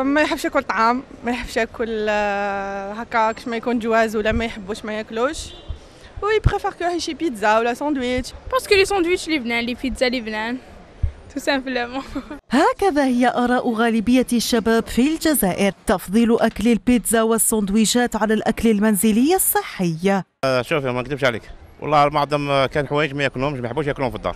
ما يحبش ياكل طعام، ما يحبش ياكل هكا كش ما يكون جواز ولا ما يحبوش ما ياكلوش. وي بريفير كو يعيش شي بيتزا ولا ساندويتش باسكو لي ساندويتش لبنان لي بيتزا لبنان تو سامبلومون. هكذا هي آراء غالبية الشباب في الجزائر، تفضيل أكل البيتزا والسندويشات على الأكل المنزلي الصحي. شوفي ما نكذبش عليك، والله معظم كان حوايج ما ياكلوهمش، ما يحبوش ياكلوهم في الدار.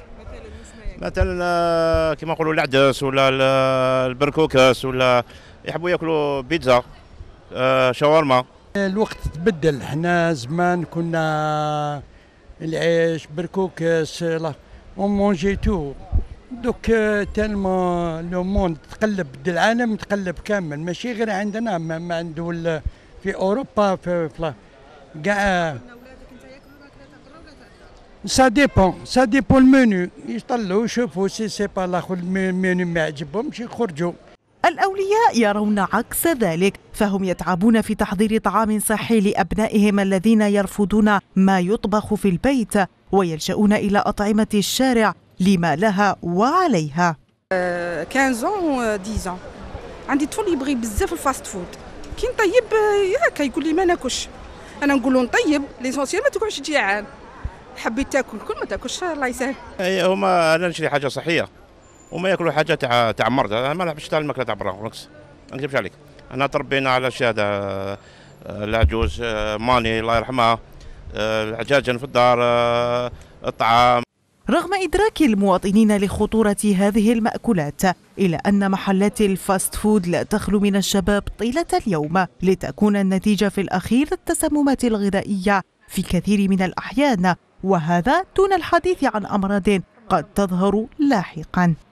مثلا كما نقولوا العدس ولا البركوكس، ولا يحبوا ياكلوا بيتزا، شاورما. الوقت تبدل، حنا زمان كنا العيش بركوكس اون مونجي تو، دوك تالمون لو موند تقلب، العالم تقلب كامل، ماشي غير عندنا، ما عنده في اوروبا في كاع. سا ديبون المنيو، يطلعوا يشوفوا سي با لاخو المنيو ما عجبهمش يخرجوا. الأولياء يرون عكس ذلك، فهم يتعبون في تحضير طعام صحي لأبنائهم الذين يرفضون ما يطبخ في البيت ويلجؤون إلى أطعمة الشارع لما لها وعليها. 15 10 عندي طفل يبغي بزاف الفاست فود، كي نطيب هكا يقول لي ما ناكلش، انا نقول له نطيب ليسونسيال ما تقعدش جيعان، حبيت تاكل كل ما تاكلش الله يسهل. هما انا نشري حاجه صحيه وما ياكلوا حاجه تاع مرض، انا ما نحبش تاع الماكله تاع برا، بالعكس ما نكذبش عليك، انا تربينا على الشهاده، العجوز ماني الله يرحمها، العجاجن في الدار، الطعام. رغم إدراك المواطنين لخطورة هذه المأكولات، إلا أن محلات الفاست فود لا تخلو من الشباب طيلة اليوم، لتكون النتيجة في الأخير التسممات الغذائية في كثير من الأحيان، وهذا دون الحديث عن أمراض قد تظهر لاحقاً.